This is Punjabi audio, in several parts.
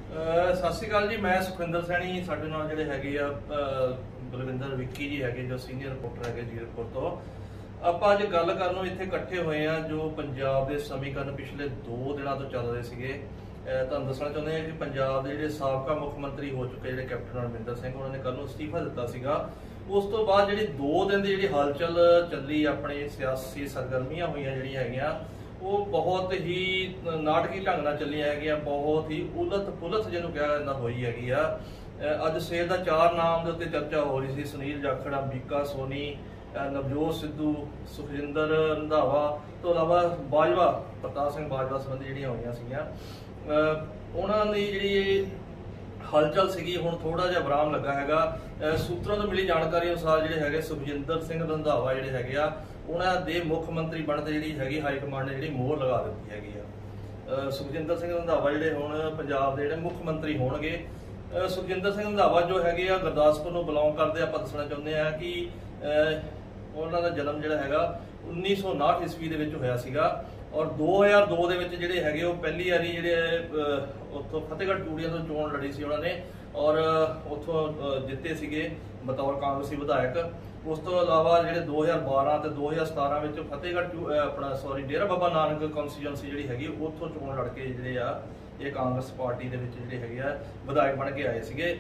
ਸਤਿ ਸ਼੍ਰੀ ਅਕਾਲ ਜੀ। ਮੈਂ ਸੁਖਵਿੰਦਰ ਸੈਣੀ, ਸਾਡੇ ਨਾਲ ਜਿਹੜੇ ਹੈਗੇ ਆ ਬਲਵਿੰਦਰ ਵਿੱਕੀ ਜੀ ਹੈਗੇ, ਜੋ ਸੀਨੀਅਰ ਰਿਪੋਰਟਰ ਹੈਗੇ ਜੀਰਕਪੁਰ ਤੋਂ। ਆਪਾਂ ਅੱਜ ਗੱਲ ਕਰਨ ਨੂੰ ਇੱਥੇ ਇਕੱਠੇ ਹੋਏ ਆ ਜੋ ਪੰਜਾਬ ਦੇ ਸਮੀਕਰਨ ਪਿਛਲੇ 2 ਦਿਨਾਂ ਤੋਂ ਚੱਲ ਰਹੇ ਸੀਗੇ। ਤੁਹਾਨੂੰ ਦੱਸਣਾ ਚਾਹੁੰਦੇ ਹਾਂ ਕਿ ਪੰਜਾਬ ਦੇ ਜਿਹੜੇ ਸਾਬਕਾ ਮੁੱਖ ਮੰਤਰੀ ਹੋ ਚੁੱਕੇ ਜਿਹੜੇ ਕੈਪਟਨ ਅਮਰਿੰਦਰ ਸਿੰਘ, ਉਹਨਾਂ ਨੇ ਕੱਲ ਨੂੰ ਅਸਤੀਫਾ ਦਿੱਤਾ ਸੀਗਾ। ਉਸ ਤੋਂ ਬਾਅਦ ਜਿਹੜੀ 2 ਦਿਨ ਦੀ ਜਿਹੜੀ ਹਲਚਲ ਚੱਲੀ, ਆਪਣੇ ਸਿਆਸੀ ਸਰਗਰਮੀਆਂ ਹੋਈਆਂ ਜਿਹੜੀਆਂ ਹੈਗੀਆਂ, ਉਹ ਬਹੁਤ ਹੀ ਨਾਟਕੀ ਢੰਗ ਨਾਲ ਚੱਲੀਆਂ ਹੈਗੀਆਂ। ਬਹੁਤ ਹੀ ਉਲਟ ਪੁਲਟ ਜਿਹਨੂੰ ਕਿਹਾ ਜਾਂਦਾ ਹੋਈ ਹੈਗੀ ਆ। ਅੱਜ ਸਵੇਰ ਦਾ 4 ਨਾਮ ਦੇ ਉੱਤੇ ਚਰਚਾ ਹੋ ਰਹੀ ਸੀ। ਸੁਨੀਲ ਜਾਖੜ, ਅੰਬਿਕਾ ਸੋਨੀ, ਨਵਜੋਤ ਸਿੱਧੂ, ਸੁਖਜਿੰਦਰ ਰੰਧਾਵਾ ਤੋਂ ਇਲਾਵਾ ਬਾਜਵਾ, ਪ੍ਰਤਾਪ ਸਿੰਘ ਬਾਜਵਾ ਸੰਬੰਧੀ ਜਿਹੜੀਆਂ ਹੋਈਆਂ ਸੀਗੀਆਂ। ਉਹਨਾਂ ਦੀ ਜਿਹੜੀ ਹਲਚਲ ਸੀਗੀ, ਹੁਣ ਥੋੜਾ ਜਿਹਾ ਵਿਰਾਮ ਲੱਗਾ ਹੈਗਾ। ਸੂਤਰਾਂ ਤੋਂ ਮਿਲੀ ਜਾਣਕਾਰੀ ਅਨੁਸਾਰ ਜਿਹੜੇ ਹੈਗੇ ਸੁਖਜਿੰਦਰ ਸਿੰਘ ਰੰਧਾਵਾ ਜਿਹੜੇ ਹੈਗੇ ਆ, ਉਹਨਾਂ ਦੇ ਮੁੱਖ ਮੰਤਰੀ ਬਣਨ ਤੇ ਜਿਹੜੀ ਹੈਗੀ ਹਾਈ ਕਮਾਂਡ ਨੇ ਜਿਹੜੀ ਮੋਹਰ ਲਗਾ ਦਿੱਤੀ ਹੈਗੀ ਆ। ਸੁਖਜਿੰਦਰ ਸਿੰਘ ਰੰਧਾਵਾ ਜਿਹੜੇ ਹੁਣ ਪੰਜਾਬ ਦੇ ਜਿਹੜੇ ਮੁੱਖ ਮੰਤਰੀ ਹੋਣਗੇ। ਸੁਖਜਿੰਦਰ ਸਿੰਘ ਰੰਧਾਵਾ ਜੋ ਹੈਗੇ ਆ ਗੁਰਦਾਸਪੁਰ ਨੂੰ ਬਿਲੋਂਗ ਕਰਦੇ। ਆਪਾਂ ਦੱਸਣਾ ਚਾਹੁੰਦੇ ਆ ਕਿ ਉਹਨਾਂ ਦਾ ਜਨਮ ਜਿਹੜਾ ਹੈਗਾ 1959 ਈਸਵੀ ਦੇ ਵਿੱਚ ਹੋਇਆ ਸੀਗਾ, ਔਰ 2002 ਦੇ ਵਿੱਚ ਜਿਹੜੇ ਹੈਗੇ ਉਹ ਪਹਿਲੀ ਵਾਰੀ ਜਿਹੜੇ ਉੱਥੋਂ ਫਤਿਹਗੜ੍ਹ ਚੂੜੀਆਂ ਤੋਂ ਚੋਣ ਲੜੀ ਸੀ ਉਹਨਾਂ ਨੇ, ਔਰ ਉੱਥੋਂ ਜਿੱਤੇ ਸੀਗੇ ਬਤੌਰ ਕਾਂਗਰਸੀ ਵਿਧਾਇਕ। ਉਸ ਤੋਂ ਇਲਾਵਾ ਜਿਹੜੇ 2012 ਤੇ 2017 ਵਿੱਚ ਫਤਿਹਗੜ੍ਹ ਡੇਰਾ ਬਾਬਾ ਨਾਨਕ ਕੌਂਸਟੀਚੁਐਂਸੀ ਜਿਹੜੀ ਹੈਗੀ, ਉੱਥੋਂ ਚੋਣ ਲੜ ਕੇ ਜਿਹੜੇ ਆ ਇਹ ਕਾਂਗਰਸ ਪਾਰਟੀ ਦੇ ਵਿੱਚ ਜਿਹੜੇ ਹੈਗੇ ਆ ਵਿਧਾਇਕ ਬਣ ਕੇ ਆਏ ਸੀਗੇ।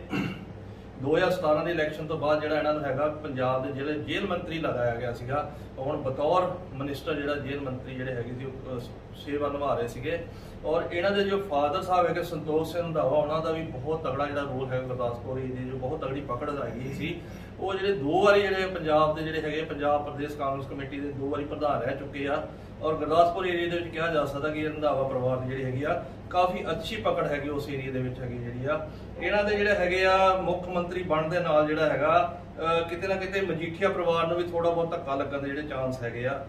2017 ਦੇ ਇਲੈਕਸ਼ਨ ਤੋਂ ਬਾਅਦ ਜਿਹੜਾ ਇਹਨਾਂ ਨੂੰ ਹੈਗਾ ਪੰਜਾਬ ਦੇ ਜਿਹੜੇ ਜੇਲ੍ਹ ਮੰਤਰੀ ਲਗਾਇਆ ਗਿਆ ਸੀਗਾ। ਹੁਣ ਬਤੌਰ ਮਿਨਿਸਟਰ ਜਿਹੜਾ ਜੇਲ੍ਹ ਮੰਤਰੀ ਜਿਹੜੇ ਹੈਗੇ ਸੀ ਉਹ ਸੇਵਾ ਨਿਭਾ ਰਹੇ ਸੀਗੇ। ਔਰ ਇਹਨਾਂ ਦੇ ਜੋ ਫਾਦਰ ਸਾਹਿਬ ਹੈਗੇ ਸੰਤੋਖ ਸਿੰਘ ਰੰਧਾਵਾ, ਉਹਨਾਂ ਦਾ ਵੀ ਬਹੁਤ ਤਗੜਾ ਜਿਹੜਾ ਰੋਲ ਹੈਗਾ ਗੁਰਦਾਸਪੁਰ ਦੀ ਜੋ ਬਹੁਤ ਤਗੜੀ ਪਕੜ ਹੈਗੀ ਸੀ। ਉਹ ਜਿਹੜੇ 2 ਵਾਰੀ ਜਿਹੜੇ ਪੰਜਾਬ ਦੇ ਜਿਹੜੇ ਹੈਗੇ ਪੰਜਾਬ ਪ੍ਰਦੇਸ਼ ਕਾਂਗਰਸ ਕਮੇਟੀ ਦੇ 2 ਵਾਰੀ ਪ੍ਰਧਾਨ ਰਹਿ ਚੁੱਕੇ ਆ। ਔਰ ਗੁਰਦਾਸਪੁਰ ਏਰੀਆ ਦੇ ਵਿੱਚ ਕਿਹਾ ਜਾ ਸਕਦਾ ਕਿ ਰੰਧਾਵਾ ਪਰਿਵਾਰ ਦੀ ਜਿਹੜੀ ਹੈਗੀ ਆ ਕਾਫੀ ਅੱਛੀ ਪਕੜ ਹੈਗੀ ਉਸ ਏਰੀਆ ਦੇ ਵਿੱਚ ਹੈਗੀ ਜਿਹੜੀ ਆ। ਇਹਨਾਂ ਦੇ ਜਿਹੜੇ ਹੈਗੇ ਆ ਮੁੱਖ ਮੰਤਰੀ ਬਣਨ ਦੇ ਨਾਲ ਜਿਹੜਾ ਹੈਗਾ ਕਿਤੇ ਨਾ ਕਿਤੇ ਮਜੀਠੀਆ ਪਰਿਵਾਰ ਨੂੰ ਵੀ ਥੋੜਾ ਬਹੁਤ ਧੱਕਾ ਲੱਗਣ ਦੇ ਜਿਹੜੇ ਚਾਂਸ ਹੈਗੇ ਆ।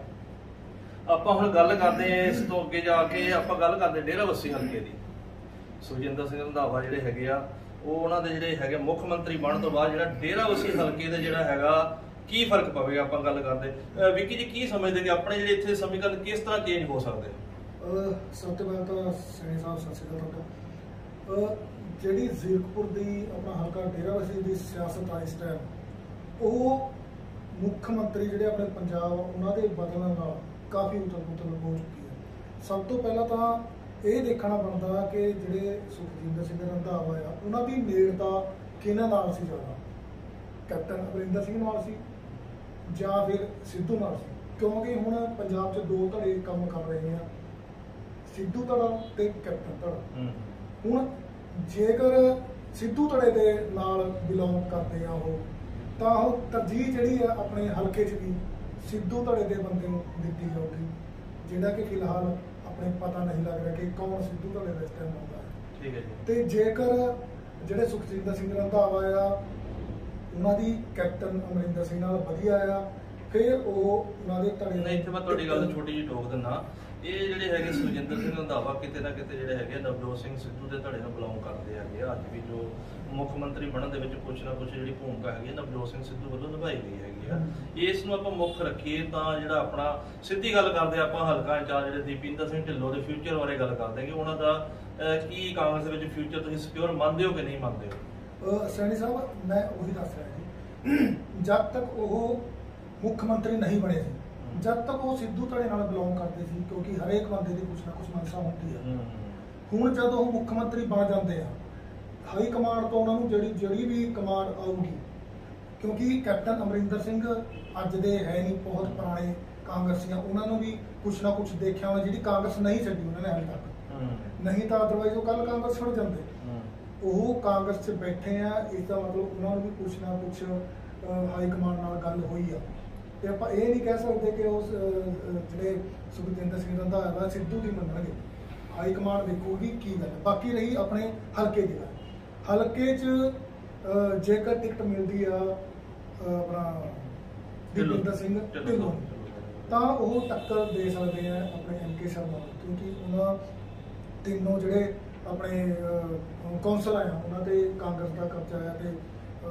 ਆਪਾਂ ਹੁਣ ਗੱਲ ਕਰਦੇ ਹਾਂ ਇਸ ਤੋਂ ਅੱਗੇ ਜਾ ਕੇ, ਆਪਾਂ ਗੱਲ ਕਰਦੇ ਡੇਰਾਬੱਸੀ ਹਲਕੇ ਦੀ। ਸੁਖਜਿੰਦਰ ਸਿੰਘ ਰੰਧਾਵਾ ਜਿਹੜੇ ਹੈਗੇ ਆ ਉਹ ਉਹਨਾਂ ਦੇ ਜਿਹੜੇ ਹੈਗੇ ਮੁੱਖ ਮੰਤਰੀ ਬਣਨ ਤੋਂ ਬਾਅਦ ਜਿਹੜਾ ਡੇਰਾਬੱਸੀ ਹਲਕੇ ਦੇ ਜਿਹੜਾ ਹੈਗਾ ਕੀ ਫਰਕ ਪਵੇਗਾ, ਆਪਾਂ ਗੱਲ ਕਰਦੇ। ਵਿੱਕੀ ਜੀ ਕੀ ਸਮਝਦੇ ਕਿ ਆਪਣੇ ਜਿਹੜੇ ਇੱਥੇ ਸਮੀਕਰਨ ਕਿਸ ਤਰ੍ਹਾਂ ਚੇਂਜ ਹੋ ਸਕਦੇ? ਸਭ ਤੋਂ ਪਹਿਲਾਂ ਤਾਂ ਸੈਣੀ ਸਾਹਿਬ ਸਤਿ ਸ਼੍ਰੀ ਅਕਾਲ ਤੁਹਾਡਾ। ਜਿਹੜੀ ਜ਼ੀਰਕਪੁਰ ਦੀ ਆਪਣਾ ਹਲਕਾ ਡੇਰਾਬੱਸੀ ਦੀ ਸਿਆਸਤ ਆ ਇਸ ਟਾਈਮ, ਉਹ ਮੁੱਖ ਮੰਤਰੀ ਜਿਹੜੇ ਆਪਣੇ ਪੰਜਾਬ ਉਹਨਾਂ ਦੇ ਬਦਲਣ ਨਾਲ ਕਾਫੀ ਉਤਲ-ਪੁਤਲ ਹੋ ਚੁੱਕੀ ਹੈ। ਸਭ ਤੋਂ ਪਹਿਲਾਂ ਤਾਂ ਇਹ ਦੇਖਣਾ ਬਣਦਾ ਕਿ ਜਿਹੜੇ ਸੁਖਜਿੰਦਰ ਸਿੰਘ ਰੰਧਾਵਾ ਆ, ਉਹਨਾਂ ਦੀ ਨੇੜਤਾ ਕਿਹਨਾਂ ਨਾਲ ਸੀ ਜ਼ਿਆਦਾ, ਕੈਪਟਨ ਅਮਰਿੰਦਰ ਸਿੰਘ ਨਾਲ ਸੀ ਜਾਂ ਫਿਰ ਸਿੱਧੂ ਨਾਲ ਸੀ? ਕਿਉਂਕਿ ਹੁਣ ਪੰਜਾਬ 'ਚ 2 ਧੜੇ ਕੰਮ ਕਰ ਰਹੇ ਆ, ਸਿੱਧੂ ਧੜਾ ਤੇ ਕੈਪਟਨ ਧੜਾ। ਹੁਣ ਜੇਕਰ ਸਿੱਧੂ ਧੜੇ ਦੇ ਨਾਲ ਬਿਲੋਂਗ ਕਰਦੇ ਆ ਉਹ, ਤਾਂ ਉਹ ਤਰਜੀਹ ਜਿਹੜੀ ਆ ਆਪਣੇ ਹਲਕੇ 'ਚ ਵੀ ਸਿੱਧੂ ਧੜੇ ਦੇ ਬੰਦੇ ਨੂੰ ਦਿੱਤੀ ਜਾਊਗੀ, ਜਿਹੜਾ ਕਿ ਫਿਲਹਾਲ ਆਪਣੇ ਪਤਾ ਨਹੀਂ ਲੱਗ ਰਿਹਾ ਕਿ ਕੌਣ ਸਿੱਧੂ ਧੜੇ ਦਾ ਇਸ ਟਾਈਮ ਆਉਂਦਾ ਹੈ। ਠੀਕ ਹੈ ਜੀ। ਤੇ ਜੇਕਰ ਜਿਹੜੇ ਸੁਖਜਿੰਦਰ ਸਿੰਘ ਰੰਧਾਵਾ ਆ, ਉਹਨਾਂ ਦੀ ਕੈਪਟਨ ਅਮਰਿੰਦਰ ਸਿੰਘ ਨਾਲ ਵਧੀਆ ਆ, ਫਿਰ ਉਹ ਉਹਨਾਂ ਦੇ ਧੜੇ ਨਹੀਂ। ਇੱਥੇ ਮੈਂ ਤੁਹਾਡੀ ਗੱਲ ਛੋਟੀ ਜਿਹੀ ਟੋਕ ਦਿੰਦਾ। ਇਹ ਜਿਹੜੇ ਹੈਗੇ ਸੁਖਜਿੰਦਰ ਸਿੰਘ ਰੰਧਾਵਾ ਕਿਤੇ ਨਾ ਕਿਤੇ ਜਿਹੜੇ ਹੈਗੇ ਨਵਜੋਤ ਸਿੰਘ ਸਿੱਧੂ ਦੇ ਧੜੇ ਨੂੰ ਬਿਲੋਂਗ ਕਰਦੇ ਹੈਗੇ ਆ। ਅੱਜ ਵੀ ਜੋ ਮੁੱਖ ਮੰਤਰੀ ਬਣਨ ਦੇ ਵਿੱਚ ਕੁਛ ਨਾ ਕੁਛ ਜਿਹੜੀ ਭੂਮਿਕਾ ਹੈਗੀ ਨਵਜੋਤ ਸਿੰਘ ਸਿੱਧੂ ਵੱਲੋਂ ਨਿਭਾਈ ਗਈ ਹੈਗੀ ਆ। ਇਸ ਨੂੰ ਆਪਾਂ ਮੁੱਖ ਰੱਖੀਏ ਤਾਂ ਜਿਹੜਾ ਆਪਣਾ ਸਿੱਧੀ ਗੱਲ ਕਰਦੇ ਆਪਾਂ ਹਲਕਾ ਇੰਚਾਰਜ ਜਿਹੜੇ ਦੀਪਿੰਦਰ ਸਿੰਘ ਢਿੱਲੋਂ ਦੇ ਫਿਊਚਰ ਬਾਰੇ ਗੱਲ ਕਰਦੇ ਕਿ ਉਹਨਾਂ ਦਾ ਕੀ ਕਾਂਗਰਸ ਦੇ ਵਿੱਚ ਫਿਊਚਰ ਤੁਸੀਂ ਸਿਕਿਉਰ ਮੰਨਦੇ ਹੋ ਕਿ ਨਹੀਂ ਮੰਨਦੇ ਹੋ? ਸੈਣੀ ਸਾਹਿਬ, ਮੈਂ ਉਹੀ ਦੱਸ ਰਿਹਾ ਜੀ, ਜਦ ਤੱਕ ਉਹ ਮੁੱਖ ਮੰਤਰੀ ਨਹੀਂ ਬਣੇ ਸੀ, ਜਦ ਤੱਕ ਉਹ ਸਿੱਧੂ ਧੜੇ ਨਾਲ ਬਿਲੋਂਗ ਕਰਦੇ ਸੀ, ਕਿਉਂਕਿ ਹਰੇਕ ਬੰਦੇ ਦੀ ਕੁਛ ਨਾ ਕੁਛ ਮਨਸ਼ਾ ਹੁੰਦੀ ਹੈ। ਹੁਣ ਜਦੋਂ ਉਹ ਮੁੱਖ ਮੰਤਰੀ ਬਣ ਜਾਂਦੇ ਆ, ਹਾਈ ਕਮਾਂਡ ਤੋਂ ਉਹਨਾਂ ਨੂੰ ਜਿਹੜੀ ਵੀ ਕਮਾਂਡ ਆਊਗੀ, ਕਿਉਂਕਿ ਕੈਪਟਨ ਅਮਰਿੰਦਰ ਸਿੰਘ ਅੱਜ ਦੇ ਹੈ ਨਹੀਂ, ਬਹੁਤ ਪੁਰਾਣੇ ਕਾਂਗਰਸੀਆਂ, ਉਹਨਾਂ ਨੂੰ ਵੀ ਕੁਛ ਨਾ ਕੁਛ ਦੇਖਿਆ ਹੋਣਾ ਜਿਹੜੀ ਕਾਂਗਰਸ ਨਹੀਂ ਛੱਡੀ ਉਹਨਾਂ ਨੇ ਹਾਲੇ ਤੱਕ। ਨਹੀਂ ਤਾਂ ਅਦਰਵਾਈਜ਼ ਉਹ ਕੱਲ ਕਾਂਗਰਸ ਛੱਡ ਜਾਂਦੇ। ਉਹ ਕਾਂਗਰਸ 'ਚ ਬੈਠੇ ਆ, ਇਸ ਦਾ ਮਤਲਬ ਉਹਨਾਂ ਨੂੰ ਵੀ ਕੁਛ ਨਾ ਕੁਛ ਹਾਈ ਕਮਾਂਡ ਨਾਲ ਗੱਲ ਹੋਈ ਆ। ਤੇ ਆਪਾਂ ਇਹ ਨਹੀਂ ਕਹਿ ਸਕਦੇ ਕਿ ਉਸ ਜਿਹੜੇ ਸੁਖਜਿੰਦਰ ਸਿੰਘ ਰੰਧਾਵਾ ਸਿੱਧੂ ਦੀ ਮੰਨਣਗੇ, ਹਾਈ ਕਮਾਂਡ ਦੇਖੂਗੀ ਕੀ ਗੱਲ। ਬਾਕੀ ਰਹੀ ਆਪਣੇ ਹਲਕੇ ਦੀ ਗੱਲ, ਹਲਕੇ 'ਚ ਜੇਕਰ ਟਿਕਟ ਮਿਲਦੀ ਆ ਆਪਣਾ ਦੀਪਿੰਦਰ ਸਿੰਘ ਢਿੱਲੋਂ, ਤਾਂ ਉਹ ਟੱਕਰ ਦੇ ਸਕਦੇ ਆ ਆਪਣੇ MK ਸ਼ਰਮਾ ਨੂੰ, ਕਿਉਂਕਿ ਉਹਨਾਂ ਤਿੰਨੋਂ ਜਿਹੜੇ ਆਪਣੇ ਕੌਂਸਲ ਆਏ ਉਹਨਾਂ ਤੇ ਕਾਂਗਰਸ ਦਾ ਕਬਜ਼ਾ ਆ ਤੇ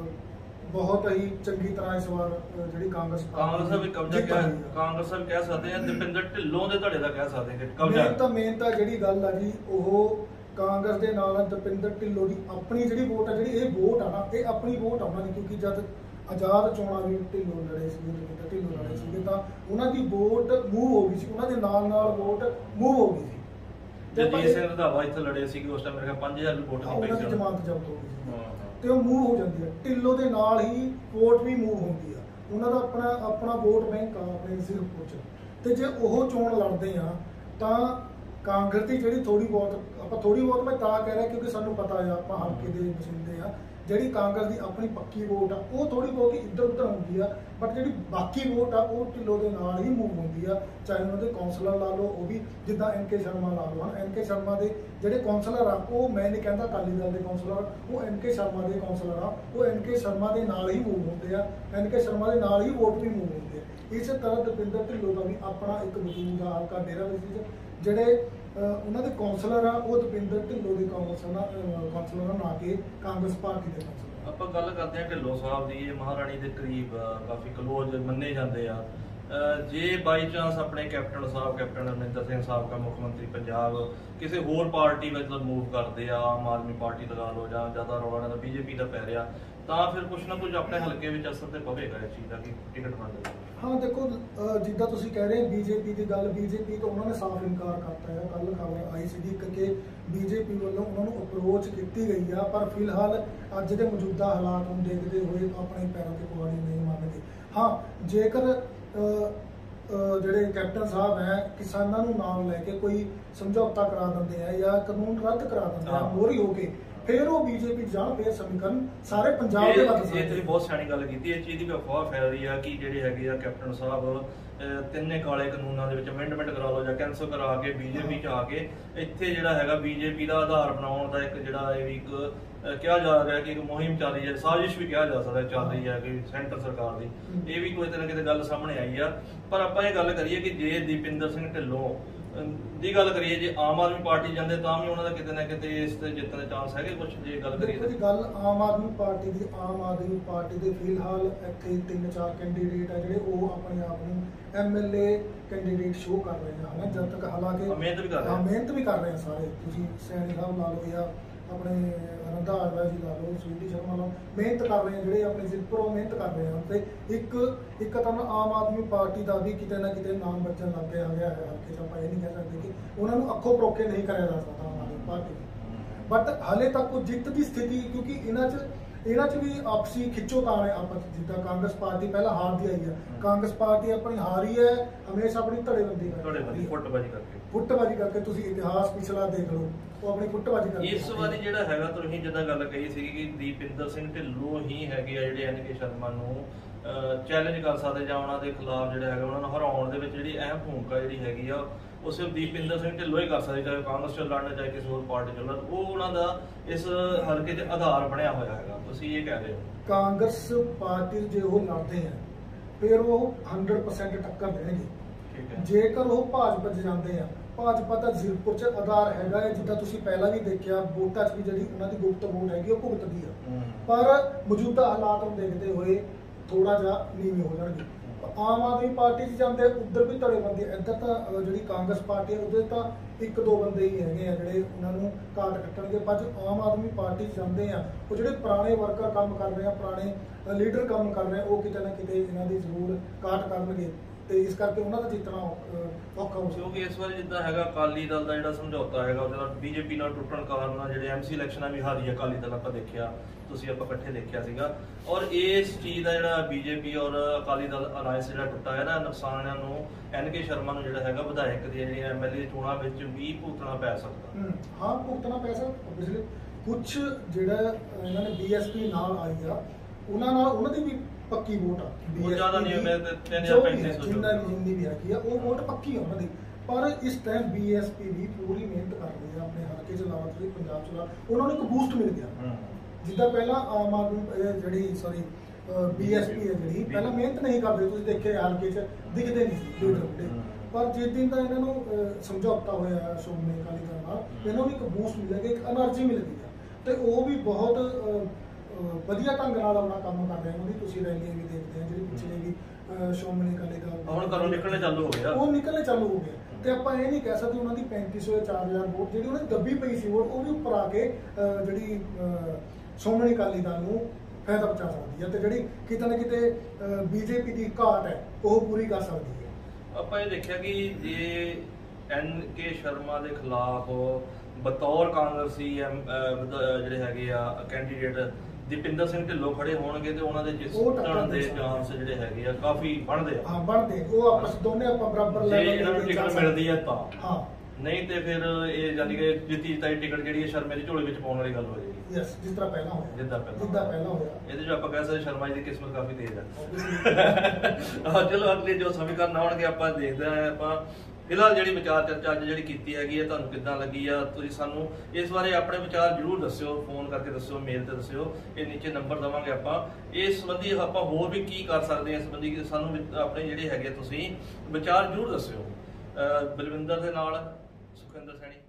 ਬਹੁਤ ਹੀ ਚੰਗੀ ਤਰ੍ਹਾਂ ਇਸ ਵਾਰ ਜਿਹੜੀ ਕਾਂਗਰਸ ਵੀ ਕਬਜ਼ਾ ਕਾਂਗਰਸ ਕਹਿ ਸਕਦੇ ਆ, ਦੀਪਿੰਦਰ ਢਿੱਲੋਂ ਦੇ ਧੜੇ ਦਾ ਕਹਿ ਸਕਦੇ ਕਿ ਕਬਜ਼ਾ। ਮੇਨ ਤਾਂ ਜਿਹੜੀ ਗੱਲ ਆ ਜੀ, ਉਹ ਕਾਂਗਰਸ ਦੇ ਨਾਲ ਦਪਿੰਦਰ ਢਿੱਲੋਂ ਦੀ ਆਪਣੀ ਜਿਹੜੀ ਵੋਟ ਆ, ਜਿਹੜੀ ਇਹ ਵੋਟ ਆ ਨਾ, ਇਹ ਆਪਣੀ ਵੋਟ ਆ ਉਹਨਾਂ ਦੀ, ਕਿਉਂਕਿ ਜਦ ਆਜ਼ਾਦ ਚੋਣਾਂ ਵੀ ਢਿੱਲੋਂ ਲੜੇ ਸੀਗੇ, ਦਪਿੰਦਰ ਢਿੱਲੋਂ ਲੜੇ ਸੀਗੇ, ਤਾਂ ਉਹਨਾਂ ਦੀ ਵੋਟ ਮੂਵ ਹੋ ਗਈ ਸੀ, ਉਹਨਾਂ ਦੇ ਨਾਲ ਵੋਟ ਮੂਵ ਹੋ ਗਈ ਸੀ। ਜਗਜੀਤ ਸਿੰਘ ਰੰਧਾਵਾ ਇੱਥੇ ਲੜੇ ਸੀਗੇ ਉਸ ਟਾਈਮ, ਮੇਰੇ ਖਿਆਲ 5000 ਦੀ ਵੋਟ ਨਹੀਂ ਪਈ ਸੀ, ਜ਼ਮਾਨਤ ਜ਼ਬਤ ਹੋ ਗਈ ਸੀ, ਤੇ ਉਹ ਮੂਵ ਹੋ ਜਾਂਦੀ ਹੈ। ਢਿੱਲੋਂ ਦੇ ਨਾਲ ਹੀ ਵੋਟ ਵੀ ਮੂਵ ਹੁੰਦੀ ਆ, ਉਹਨਾਂ ਦਾ ਆਪਣਾ ਵੋਟ ਬੈਂਕ ਆ ਆਪਣੇ ਸਿਰਫ ਚ। ਤੇ ਜੇ ਉਹ ਚੋਣ ਲੜਦੇ ਆ ਤਾਂ ਕਾਂਗਰਸ ਦੀ ਜਿਹੜੀ ਥੋੜੀ ਬਹੁਤ ਮੈਂ ਤਾਂ ਕਹਿ ਰਿਹਾ ਕਿਉਂਕਿ ਸਾਨੂੰ ਪਤਾ ਆ, ਆਪਾਂ ਹਲਕੇ ਦੇ ਵਸਿੰਦੇ ਆ, ਜਿਹੜੀ ਕਾਂਗਰਸ ਦੀ ਆਪਣੀ ਪੱਕੀ ਵੋਟ ਆ ਉਹ ਥੋੜੀ ਬਹੁਤੀ ਇੱਧਰ ਉੱਧਰ ਹੁੰਦੀ ਆ, ਬਟ ਜਿਹੜੀ ਬਾਕੀ ਵੋਟ ਆ ਉਹ ਢਿੱਲੋਂ ਦੇ ਨਾਲ ਹੀ ਮੂਵ ਹੁੰਦੀ ਆ। ਚਾਹੇ ਉਹਨਾਂ ਦੇ ਕੌਂਸਲਰ ਲਾ ਲਓ, ਉਹ ਵੀ ਜਿੱਦਾਂ NK ਸ਼ਰਮਾ ਲਾ ਲਓ, NK ਸ਼ਰਮਾ ਦੇ ਜਿਹੜੇ ਕੌਂਸਲਰ ਆ, ਉਹ ਮੈਂ ਨਹੀਂ ਕਹਿੰਦਾ ਅਕਾਲੀ ਦਲ ਦੇ ਕੌਂਸਲਰ, ਉਹ NK ਸ਼ਰਮਾ ਦੇ ਕੌਂਸਲਰ ਆ, ਉਹ NK ਸ਼ਰਮਾ ਦੇ ਨਾਲ ਹੀ ਮੂਵ ਹੁੰਦੇ ਆ, NK ਸ਼ਰਮਾ ਦੇ ਨਾਲ ਹੀ ਵੋਟ ਵੀ ਮੂਵ ਹੁੰਦੀ ਆ। ਇਸੇ ਤਰ੍ਹਾਂ ਦਪਿੰਦਰ ਢਿੱਲੋਂ ਦਾ ਵੀ ਆਪਣਾ ਇੱਕ ਵਜੂਦ ਆ ਹਲਕਾ ਡੇਰਾਬੱਸੀ 'ਚ, ਜਿਹੜੇ ਉਹਨਾਂ ਦੇ ਕੌਂਸਲਰ ਆ ਉਹ ਦਪਿੰਦਰ ਢਿੱਲੋਂ ਦੇ ਕੌਂਸਲਰ ਨਾ ਕੇ ਕਾਂਗਰਸ ਪਾਰਟੀ ਦੇ ਕੌਂਸਲਰ। ਆਪਾਂ ਗੱਲ ਕਰਦੇ ਹਾਂ ਢਿੱਲੋਂ ਸਾਹਿਬ ਦੀ, ਇਹ ਮਹਾਰਾਣੀ ਦੇ ਕਰੀਬ ਕਾਫੀ ਕਲੋਜ਼ ਮੰਨੇ ਜਾਂਦੇ ਆ। ਜੇ ਬਾਈ ਚਾਂਸ ਆਪਣੇ ਕੈਪਟਨ ਅਮਰਿੰਦਰ ਸਿੰਘ ਸਾਬਕਾ ਮੁੱਖ ਮੰਤਰੀ ਪੰਜਾਬ ਕਿਸੇ ਹੋਰ ਪਾਰਟੀ ਵਿੱਚ ਮੂਵ ਕਰਦੇ ਆ, ਆਮ ਆਦਮੀ ਪਾਰਟੀ ਲਗਾ ਲਓ ਜਾਂ ਜ਼ਿਆਦਾ ਰੌਲਾ ਨਾਲ BJP ਦਾ ਪੈ ਰਿਹਾ, ਤਾਂ ਫਿਰ ਕੁਛ ਨਾ ਕੁਝ ਆਪਣੇ ਹਲਕੇ ਵਿੱਚ ਅਸਰ ਤੇ ਪਵੇਗਾ ਇਸ ਚੀਜ਼ ਦਾ ਕਿ ਟਿਕਟ ਬਣ ਜਾਵੇ। ਹਾਂ ਦੇਖੋ, ਜਿੱਦਾਂ ਤੁਸੀਂ ਕਹਿ ਰਹੇ BJP ਦੀ ਗੱਲ, BJP ਤੋਂ ਉਹਨਾਂ ਨੇ ਸਾਫ਼ ਇਨਕਾਰ ਕਰਤਾ ਹੈ। ਕੱਲ ਖਬਰ ਆਈ ਸੀ ਕਿ BJP ਵੱਲੋਂ ਉਹਨਾਂ ਨੂੰ ਅਪਰੋਚ ਕੀਤੀ ਗਈ ਆ, ਪਰ ਫਿਲਹਾਲ ਅੱਜ ਦੇ ਮੌਜੂਦਾ ਹਾਲਾਤ ਨੂੰ ਦੇਖਦੇ ਹੋਏ ਆਪਣੇ ਪੈਰਾਂ ਤੇ ਕੁਹਾੜੀ ਨਹੀਂ ਮੰਨਦੇ। ਹਾਂ, ਜੇਕਰ ਜਿਹੜੇ ਕੈਪਟਨ ਸਾਹਿਬ ਹੈ ਕਿਸਾਨਾਂ ਨੂੰ ਨਾਲ ਲੈ ਕੇ ਕੋਈ ਸਮਝੌਤਾ ਕਰਾ ਦਿੰਦੇ ਆ ਜਾਂ ਕਾਨੂੰਨ ਰੱਦ ਕਰਾ ਦਿੰਦੇ ਆ ਮੋਹਰੀ ਹੋ ਕੇ, ਫਿਰ ਉਹ BJP ਜਾਣ ਫਿਰ ਸਮੀਕਰਨ ਸਾਰੇ ਪੰਜਾਬ ਦੇ ਵੱਲ। ਇਹ ਤੁਸੀਂ ਬਹੁਤ ਸਿਆਣੀ ਗੱਲ ਕੀਤੀ। ਇਸ ਚੀਜ਼ ਦੀ ਵੀ ਅਫਵਾਹ ਫੈਲ ਰਹੀ ਆ ਕਿ ਜਿਹੜੇ ਹੈਗੇ ਆ ਕੈਪਟਨ ਸਾਹਿਬ ਤਿੰਨੇ ਕਾਲੇ ਕਾਨੂੰਨਾਂ ਦੇ ਵਿੱਚ ਅਮੈਂਡਮੈਂਟ ਕਰਾ ਲਓ ਜਾਂ ਕੈਂਸਲ ਕਰਾ ਕੇ BJP 'ਚ ਆ ਕੇ ਇੱਥੇ ਜਿਹੜਾ ਹੈਗਾ BJP ਦਾ ਆਧਾਰ ਬਣਾਉਣ ਦਾ ਇੱਕ ਜਿਹੜਾ ਇਹ ਵੀ ਇੱਕ ਕਿਹਾ ਜਾ ਰਿਹਾ ਕਿ ਇੱਕ ਮੁਹਿੰਮ ਚੱਲ ਰਹੀ ਹੈ, ਸਾਜ਼ਿਸ਼ ਵੀ ਕਿਹਾ ਜਾ ਸਕਦਾ ਚੱਲ ਰਹੀ ਹੈ ਕਿ ਸੈਂਟਰ ਸਰਕਾਰ ਦੀ, ਇਹ ਵੀ ਕੋਈ ਨਾ ਕਿਤੇ ਗੱਲ ਸਾਹਮਣੇ ਆਈ ਆ। ਪਰ ਆਪਾਂ ਇਹ ਗੱਲ ਕਰੀਏ ਕਿ ਜੇ ਦਪਿੰਦਰ ਸਿੰਘ ਢਿੱਲੋਂ ਦੀ ਗੱਲ ਕਰੀਏ, ਜੇ ਆਮ ਆਦਮੀ ਪਾਰਟੀ ਜਾਂਦੇ ਤਾਂ ਵੀ ਉਹਨਾਂ ਦਾ ਕਿਤੇ ਨਾ ਕਿਤੇ ਇਸ ਤੇ ਜਿੱਤਣ ਦੇ ਚਾਂਸ ਹੈਗੇ ਕੁਝ, ਜੇ ਗੱਲ ਕਰੀਏ ਤਾਂ ਗੱਲ ਆਮ ਆਦਮੀ ਪਾਰਟੀ ਦੇ ਫਿਲਹਾਲ ਇੱਥੇ 3-4 ਕੈਂਡੀਡੇਟ ਆ ਜਿਹੜੇ ਉਹ ਆਪਣੇ ਆਪ ਨੂੰ MLA ਕੈਂਡੀਡੇਟ ਸ਼ੋਅ ਕਰ ਰਹੇ ਹਨ, ਜਦ ਤੱਕ ਹਾਲਾਂਕਿ ਮਿਹਨਤ ਵੀ ਕਰ ਰਹੇ ਆ ਸਾਰੇ। ਤੁਸੀਂ ਸੈਣੀ ਸਾਹਿਬ ਲਾ ਲਓ ਜਾਂ ਆਪਣੇ ਰੰਧਾਵਾ ਜੀ ਲਾ ਲਓ, ਸਵੀਟੀ ਸ਼ਰਮਾ ਲਾ ਲਓ, ਮਿਹਨਤ ਕਰ ਰਹੇ ਆ, ਜਿਹੜੇ ਆਪਣੇ ਜ਼ਿਲ੍ਹੇ ਮਿਹਨਤ ਕਰ ਰਹੇ ਆ। ਤੇ ਇੱਕ ਤਾਂ ਆਮ ਆਦਮੀ ਪਾਰਟੀ ਦਾ ਵੀ ਕਿਤੇ ਨਾ ਕਿਤੇ ਨਾਮ ਬੱਚਣ ਲੱਗ ਗਿਆ ਹੈ ਹਲਕੇ 'ਚ। ਆਪਾਂ ਇਹ ਨਹੀਂ ਕਹਿ ਸਕਦੇ ਕਿ ਉਹਨਾਂ ਨੂੰ ਅੱਖੋਂ ਪਰੋਕੇ ਨਹੀਂ ਕਰਿਆ ਜਾ ਸਕਦਾ ਆਮ ਆਦਮੀ ਪਾਰਟੀ ਨੂੰ, ਬਟ ਹਾਲੇ ਤੱਕ ਉਹ ਜਿੱਤ ਦੀ ਸਥਿਤੀ, ਕਿਉਂਕਿ ਇਹਨਾਂ 'ਚ ਵੀ ਆਪਸੀ ਖਿੱਚੋਤਾਣ ਹੈ ਆਪਸ, ਜਿੱਦਾਂ ਕਾਂਗਰਸ ਪਾਰਟੀ ਪਹਿਲਾਂ ਹਾਰਦੀ ਆਈ ਹੈ, ਕਾਂਗਰਸ ਪਾਰਟੀ ਆਪਣੀ ਹਾਰੀ ਹੈ ਹਮੇਸ਼ਾ ਆਪਣੀ ਧੜੇਬੰਦੀ ਫੁੱਟਬਾਜੀ ਕਰਕੇ। ਤੁਸੀਂ ਇਤਿਹਾਸ ਪਿਛਲਾ ਦੇਖ ਲਓ, ਉਹ ਆਪਣੀ ਫੁੱਟਬਾਜੀ ਕਰਕੇ। ਇਸ ਵਾਰੀ ਜਿਹੜਾ ਹੈਗਾ ਤੁਸੀਂ ਜਿੱਦਾਂ ਗੱਲ ਕਹੀ ਸੀ ਕਿ ਦਪਿੰਦਰ ਸਿੰਘ ਢਿੱਲੋਂ ਹੀ ਹੈਗੇ ਆ ਜਿਹੜੇ NK ਸ਼ਰਮਾ ਨੂੰ ਚੈਲੰਜ ਕਰ ਸਕਦੇ ਜਾਂ ਉਹਨਾਂ ਦੇ ਖਿਲਾਫ ਜਿਹੜਾ ਹੈਗਾ ਉਹਨਾਂ ਨੂੰ ਹਰਾਉਣ ਦੇ ਵਿੱਚ ਜਿਹੜੀ ਅਹਿਮ ਭੂਮਿਕਾ ਜਿਹੜੀ ਹੈਗੀ ਆ ਉਹ ਸਿਰਫ ਦਪਿੰਦਰ ਸਿੰਘ ਢਿੱਲੋਂ ਹੀ ਕਰ ਸਕਦੇ, ਚਾਹੇ ਕਾਂਗਰਸ 'ਚ ਲੜਨ ਚਾਹੇ ਕਿਸੇ ਹੋਰ ਪਾਰਟੀ 'ਚ ਲੜਨ। ਉਹ ਉਹਨਾਂ ਦਾ ਇਸ ਹਲਕੇ 'ਚ ਆਧਾਰ ਬਣਿਆ ਹੋਇਆ ਹੈਗਾ, ਤੁਸੀਂ ਇਹ ਕਹਿ ਰਹੇ ਹੋ। ਕਾਂਗਰਸ ਪਾਰਟੀ ਜੇ ਉਹ ਲੜਦੇ ਆ ਫਿਰ ਉਹ 100% ਟੱਕਰ ਦੇਣਗੇ। ਜੇਕਰ ਉਹ ਭਾਜਪਾ 'ਚ ਜਾਂਦੇ ਆ, ਭਾਜਪਾ ਦਾ ਜ਼ੀਰਕਪੁਰ 'ਚ ਆਧਾਰ ਹੈਗਾ ਹੈ, ਜਿੱਦਾਂ ਤੁਸੀਂ ਪਹਿਲਾਂ ਵੀ ਦੇਖਿਆ ਵੋਟਾਂ 'ਚ ਵੀ ਜਿਹੜੀ ਉਹਨਾਂ ਦੀ ਗੁਪਤ ਵੋਟ ਹੈਗੀ ਉਹ ਭੁਗਤਦੀ ਆ, ਪਰ ਮੌਜੂਦਾ ਹਾਲਾਤ ਨੂੰ ਦੇਖਦੇ ਹੋਏ ਥੋੜਾ ਜਿਹਾ ਨੀਵੇਂ ਹੋ ਜਾਣਗੇ। ਆਮ ਆਦਮੀ ਪਾਰਟੀ 'ਚ ਜਾਂਦੇ ਉੱਧਰ ਵੀ ਧੜੇਬੰਦੀ, ਇੱਧਰ ਤਾਂ ਜਿਹੜੀ ਕਾਂਗਰਸ ਪਾਰਟੀ ਹੈ ਉਹਦੇ ਤਾਂ 1-2 ਬੰਦੇ ਹੀ ਹੈਗੇ ਆ ਜਿਹੜੇ ਉਹਨਾਂ ਨੂੰ ਕਾਟ ਕੱਟਣਗੇ, ਪਰ ਆਮ ਆਦਮੀ ਪਾਰਟੀ 'ਚ ਜਾਂਦੇ ਆ ਉਹ ਜਿਹੜੇ ਪੁਰਾਣੇ ਵਰਕਰ ਕੰਮ ਕਰ ਰਹੇ ਆ, ਪੁਰਾਣੇ ਲੀਡਰ ਕੰਮ ਕਰ ਰਹੇ ਆ, ਉਹ ਕਿਤੇ ਨਾ ਕਿਤੇ ਇਹਨਾਂ ਦੀ ਜ਼ਰੂਰ ਕਾਟ ਕਰਨਗੇ ਤੇ ਇਸ ਕਰਕੇ ਉਹਨਾਂ ਦਾ ਜਿੱਤਣਾ ਔਖਾ ਹੋ ਕਿਉਂਕਿ ਇਸ ਵਾਰ ਜਿੱਦਾਂ ਹੈਗਾ ਅਕਾਲੀ ਦਲ ਦਾ ਜਿਹੜਾ ਸਮਝੌਤਾ ਹੈਗਾ ਉਹਦੇ ਨਾਲ BJP ਨਾਲ ਟੁੱਟਣ ਕਾਰਨ ਜਿਹੜੇ MC ਇਲੈਕਸ਼ਨਾਂ ਵੀ ਹਾਰੀ ਹੈ ਅਕਾਲੀ ਦਲ, ਆਪਾਂ ਦੇਖਿਆ, ਆਪਾਂ ਇਕੱਠੇ ਦੇਖਿਆ ਸੀਗਾ। ਔਰ ਇਸ ਚੀਜ਼ ਦਾ ਜਿਹੜਾ BJP ਔਰ ਅਕਾਲੀ ਦਲ ਅਲਾਇੰਸ ਜਿਹੜਾ ਟੁੱਟਾ ਹੈ ਨਾ, ਨੁਕਸਾਨ ਇਹਨਾਂ ਨੂੰ NK ਸ਼ਰਮਾ ਨੂੰ ਜਿਹੜਾ ਹੈਗਾ ਵਿਧਾਇਕ ਦੀ ਜਿਹੜੀ MLA ਚੋਣਾਂ ਵਿੱਚ ਵੀ ਭੁਗਤਣਾ ਪੈ ਸਕਦਾ। ਹਾਂ, ਭੁਗਤਣਾ ਪੈ ਸਕਦਾ। ਪਿਛਲੇ ਕੁਛ ਜਿਹੜਾ ਇਹਨਾਂ ਨੇ BSP ਨਾਲ ਆਈ ਆ ਉਹਨਾਂ ਦੀ ਵੀ ਪੱਕੀ ਵੋਟ ਆ, ਜ਼ਿਆਦਾ ਨਹੀਂ ਜਿੰਨੀ ਵੀ ਹੈਗੀ ਆ ਉਹ ਵੋਟ ਪੱਕੀ ਆ ਉਹਨਾਂ ਦੀ, ਪਰ ਇਸ ਟਾਈਮ BSP ਵੀ ਪੂਰੀ ਮਿਹਨਤ ਕਰ ਰਹੀ ਆ ਆਪਣੇ ਹਲਕੇ 'ਚ ਲਾਵਾ ਤੇ ਪੰਜਾਬ 'ਚ ਉਹਨਾਂ ਨੂੰ ਇੱਕ ਬੂਸਟ ਮਿਲ ਗਿਆ। ਜਿੱਦਾਂ ਪਹਿਲਾਂ ਆਮ ਆਦਮੀ ਜਿਹੜੀ BSP ਹੈ ਜਿਹੜੀ ਪਹਿਲਾਂ ਮਿਹਨਤ ਨਹੀਂ ਕਰਦੇ, ਤੁਸੀਂ ਦੇਖੇ ਹਲਕੇ 'ਚ ਦਿਖਦੇ ਨਹੀਂ ਸੀ ਲੀਡਰ, ਪਰ ਜਿਸ ਦਿਨ ਦਾ ਇਹਨਾਂ ਨੂੰ ਸਮਝੌਤਾ ਹੋਇਆ ਸ਼੍ਰੋਮਣੀ ਅਕਾਲੀ ਦਲ ਨਾਲ, ਇਹਨਾਂ ਨੂੰ ਇੱਕ ਬੂਸਟ ਮਿਲੇਗਾ, ਇੱਕ એનર્ਜੀ ਮਿਲਦੀ ਆ, ਤੇ ਉਹ ਵੀ ਬਹੁਤ ਵਧੀਆ ਢੰਗ ਨਾਲ ਆਪਣਾ ਕੰਮ ਕਰ ਰਹੇ ਉਹਦੀ। ਤੁਸੀਂ ਰੈਲੀਆਂ ਵੀ ਦੇਖਦੇ ਆ ਜਿਹੜੀ ਪਿਛਲੇ ਵੀ ਸ਼੍ਰੋਮਣੀ ਅਕਾਲੀ ਦਲ ਹੁਣ ਘਰੋਂ ਨਿਕਲਣੇ ਚਾਲੂ ਹੋ ਗਿਆ, ਉਹ ਨਿਕਲਣੇ ਚਾਲੂ ਹੋ ਗਿਆ। ਤੇ ਆਪਾਂ ਇਹ ਨਹੀਂ ਕਹਿ ਸਕਦੇ ਉਹਨਾਂ ਦੀ 3500 ਜਾਂ 4000 ਵੋਟ ਜਿਹੜੀ ਉਹਨਾਂ ਦੀ ਦੱਬੀ ਪਈ ਸੀ ਵੋਟ ਉਹ ਵੀ ਉੱਪਰ ਆ ਕੇ ਜਿਹੜੀ ਸ਼੍ਰੋਮਣੀ ਅਕਾਲੀ ਦਲ ਨੂੰ ਫਾਇਦਾ ਪਹੁੰਚਾ ਸਕਦੀ ਹੈ ਤੇ ਜਿਹੜੀ ਕਿਤੇ ਨਾ ਕਿਤੇ ਬੀਜੇਪੀ ਦੀ ਘਾਟ ਹੈ ਉਹ ਪੂਰੀ ਕਰ ਸਕਦੀ ਹੈ। ਆਪਾਂ ਇਹ ਦੇਖਿਆ ਕਿ ਜੇ NK ਸ਼ਰਮਾ ਦੇ ਖਿਲਾਫ ਬਤੌਰ ਕਾਂਗਰਸੀ ਜਿਹੜੇ ਹੈਗੇ ਆ ਕੈਂਡੀਡੇਟ ਦੀਪਿੰਦਰ ਸਿੰਘ ਢਿੱਲੋਂ ਖੜੇ ਹੋਣਗੇ ਤੇ ਉਹਨਾਂ ਦੇ ਜਿੱਤਣ ਦੇ ਚਾਂਸ ਜਿਹੜੇ ਹੈਗੇ ਆ ਕਾਫੀ ਬਣਦੇ ਆ। ਹਾਂ ਬਣਦੇ, ਉਹ ਆਪਸ ਦੋਨੇ ਆਪਾਂ ਬਰਾਬਰ ਲੈਵਲ ਤੇ ਇਹਨਾਂ ਨੂੰ ਟਿਕਟ ਮਿਲਦੀ ਆ ਤਾਂ ਹਾਂ, ਨਹੀਂ ਤੇ ਫਿਰ ਇਹ ਯਾਨੀ ਕਿ ਜਿੱਤੀ ਜਿਤਾਈ ਟਿਕਟ ਜਿਹੜੀ ਹੈ ਸ਼ਰਮੇ ਦੀ ਝੋਲੇ ਵਿੱਚ ਪਾਉਣ ਵਾਲੀ ਗੱਲ ਹੋ ਜਾਏਗੀ। ਯੈਸ, ਜਿਸ ਤਰ੍ਹਾਂ ਪਹਿਲਾਂ ਹੋਇਆ, ਜਿੱਦਾਂ ਪਹਿਲਾਂ ਹੋਇਆ। ਇਹਦੇ 'ਚ ਆਪਾਂ ਕਹਿ ਸਕਦੇ ਸ਼ਰਮਾ ਜੀ ਦੀ ਕਿਸਮਤ ਕਾਫੀ ਤੇਜ਼ ਆ। ਚਲੋ ਅਗਲੇ ਜੋ ਸਮੀਕਰਨ ਆਉਣਗੇ ਆਪਾਂ ਦੇਖਦੇ ਆ। ਆਪਾਂ ਫਿਲਹਾਲ ਜਿਹੜੀ ਵਿਚਾਰ ਚਰਚਾ ਅੱਜ ਜਿਹੜੀ ਕੀਤੀ ਹੈਗੀ ਹੈ ਤੁਹਾਨੂੰ ਕਿੱਦਾਂ ਲੱਗੀ ਆ, ਤੁਸੀਂ ਸਾਨੂੰ ਇਸ ਬਾਰੇ ਆਪਣੇ ਵਿਚਾਰ ਜ਼ਰੂਰ ਦੱਸਿਓ, ਫੋਨ ਕਰਕੇ ਦੱਸਿਓ, ਮੇਲ ਤੇ ਦੱਸਿਓ, ਇਹ ਨੀਚੇ ਨੰਬਰ ਦਵਾਂਗੇ ਆਪਾਂ। ਇਸ ਸੰਬੰਧੀ ਆਪਾਂ ਹੋਰ ਵੀ ਕੀ ਕਰ ਸਕਦੇ ਹਾਂ ਇਸ ਸੰਬੰਧੀ ਸਾਨੂੰ ਆਪਣੇ ਜਿਹੜੇ ਹੈਗੇ ਤੁਸੀਂ ਵਿਚਾਰ ਜ਼ਰੂਰ ਦੱਸਿਓ। ਬਲਵਿੰਦਰ ਦੇ ਨਾਲ ਸੁਖਿੰਦਰ ਸੈਣੀ।